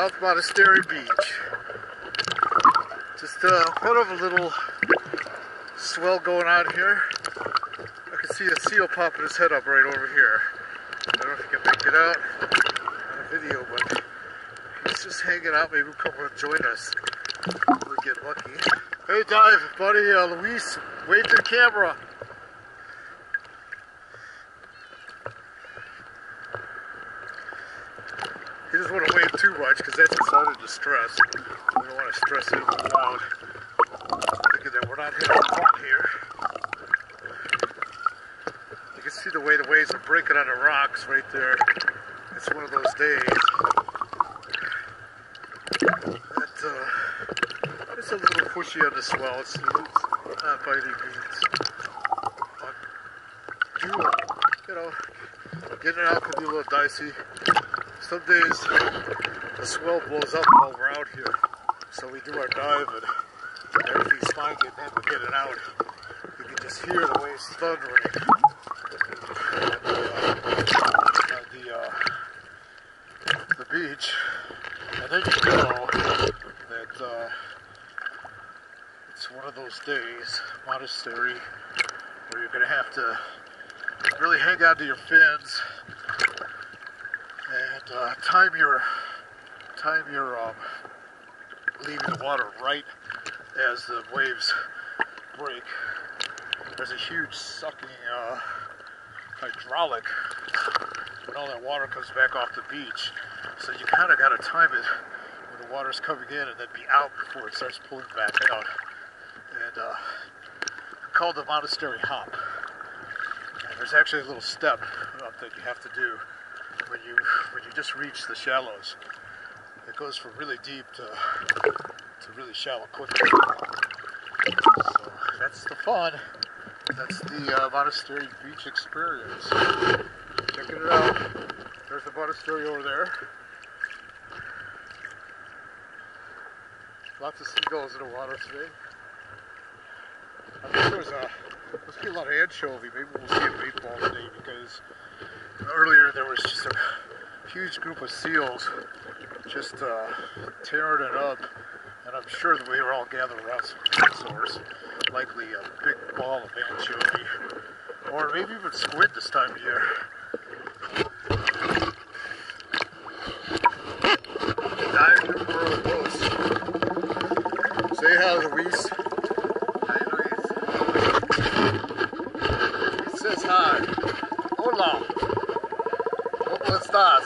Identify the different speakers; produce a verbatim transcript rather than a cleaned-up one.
Speaker 1: South Monastery Beach. Just uh, kind of a little swell going on here. I can see a seal popping his head up right over here. I don't know if you can make it out on a video, but he's just hanging out. Maybe we'll come and join us if we get lucky. Hey, dive, buddy, uh, Luis, wave to the camera. He doesn't want to wave too much because that's a sign of distress. We don't want to stress him out. Thinking that we're not having fun here. You can see the way the waves are breaking on the rocks right there. It's one of those days. That, uh, it's a little pushy on the swell. It's, it's not by any means. But, you, you know, getting out could be a little dicey. Some days the swell blows up while we're out here, so we do our dive and everything's fine getting in, we're getting out. You can just hear the waves thundering at the, uh, at the, uh, the beach, and then you know that uh, it's one of those days, monastery, where you're going to have to really hang on to your fins and uh, time your time your um, leaving the water right as the waves break. There's a huge sucking uh, hydraulic when all that water comes back off the beach. So you kind of got to time it when the water's coming in and then be out before it starts pulling back out. And uh, called the monastery hop. And there's actually a little step up that you have to do when you when you just reach the shallows. It goes from really deep to to really shallow quickly. So that's the fun. That's the uh, monastery beach experience. Checking it out. There's the monastery over there. Lots of seagulls in the water today. I think there's a must be a lot of anchovy. Maybe we'll see a baseball today because earlier there was just a huge group of seals just uh, tearing it up, and I'm sure that we were all gathered around some food source, likely a big ball of anchovy, or maybe even squid this time of year. Diving for close. Say hi, Luis. Hi, Luis. He says hi. Hola. ¿Cómo estás?